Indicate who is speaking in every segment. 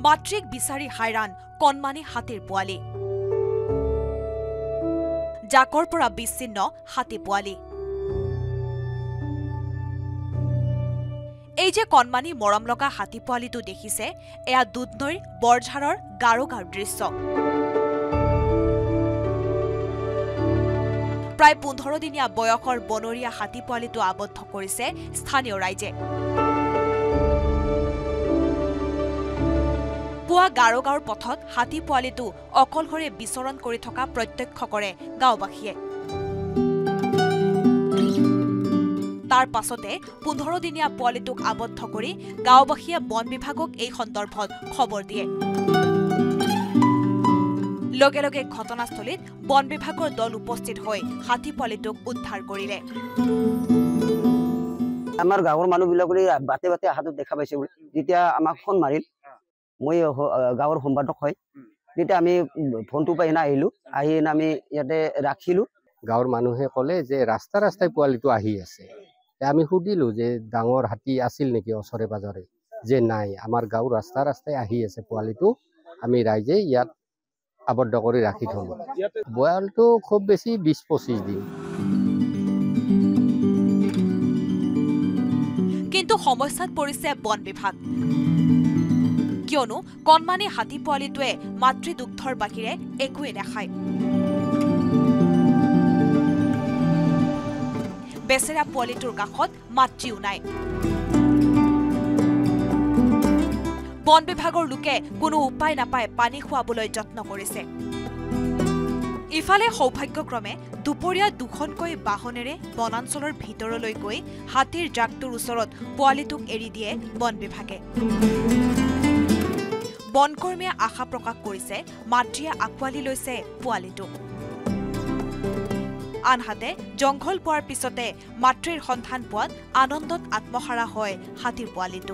Speaker 1: মাতৃক বিচাৰি হাইৰাণ কণমানি হাতীৰ পোৱালি। জাকৰ পৰা বিচ্ছিন্ন হাতী পোৱালি। এই যে কণমানি মৰম লগা হাতী পোৱালিটো দেখিছে, এয়া দুধনৈৰ বৰঝাৰৰ গাৰোগাঁৱৰ দৃশ্য। প্ৰায় 15 দিনীয়া বয়সৰ বনৰীয়া হাতী পোৱালিটো আবদ্ধ কৰিছে স্থানীয় ৰাইজে। পুৱা গাৰোগাঁৱৰ পথত হাতী পোৱালিটো অকলশৰে বিচৰণ কৰি থকা প্ৰত্যক্ষ কৰে গাঁওবাসীয়ে। তাৰ পাছতে 15 দিনীয়া পোৱালিটোক আবদ্ধ কৰি গাঁওবাসীয়ে বন বিভাগক এই সন্দৰ্ভত খবৰ দিয়ে। লগে লগে ঘটনাস্থলীত বন বিভাগৰ দল উপস্থিত হৈ হাতী পোৱালিটোক উদ্ধাৰ কৰিলে।
Speaker 2: আমাৰ গাঁৱৰ মানুহবিলাকে বাটে বাটে হাতত দেখা পাইছে। যেতিয়া আমাক ফোন মাৰিল, মই গাঁৱৰ সম্পাদক হয়, তেতিয়া আমি ফোনটো পাই আহিলো। আহি আমি ইয়াতে ৰাখিলো।
Speaker 3: গাঁৱৰ মানুহে ক'লে যে ৰাস্তা ৰাস্তাই পোৱালিটো আহি আছে। আমি সুধিলো যে ডাঙৰ হাতী আছিল নেকি ওচৰে পাজৰে, যে নাই, আমাৰ গাঁৱৰ ৰাস্তা ৰাস্তাই আহি আছে পোৱালিটো, আমি ৰাইজে ইয়াত আবদ্ধ কৰি ৰাখি থলো। বয়ালটো খুব বেছি 20-25 দিন।
Speaker 1: কিন্তু সমস্যাত পৰিছে বন বিভাগ, কিয়নো কণমানি হাতী পোৱালিটোৱে মাতৃদুগ্ধৰ বাহিৰে একোৱে নাখায়। বেচেৰা পোৱালিটোৰ কাষত মাতৃও নাই। বন বিভাগৰ লোকে কোনো উপায় নাপায় পানী খুৱাবলৈ যত্ন কৰিছে। ইফালে সৌভাগ্যক্ৰমে দুপৰীয়া দুখনকৈ বাহনেৰে বনাঞ্চলৰ ভিতৰলৈ গৈ হাতীৰ জাকটোৰ ওচৰত পোৱালিটোক এৰি দিয়ে বন বিভাগে। বনকৰ্মীয়ে আশা প্ৰকাশ কৰিছে মাতৃয়ে আঁকোৱালি লৈছে পোৱালিটোক। আনহাতে জংঘল পোৱাৰ পিছতে মাতৃৰ সন্ধান পোৱাত আনন্দত আত্মহাৰা হয় হাতীৰ পোৱালিটো।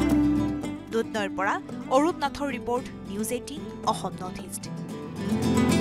Speaker 1: দুধনৈৰ পৰা অৰূপ নাথৰ report, news 18 Assam north east.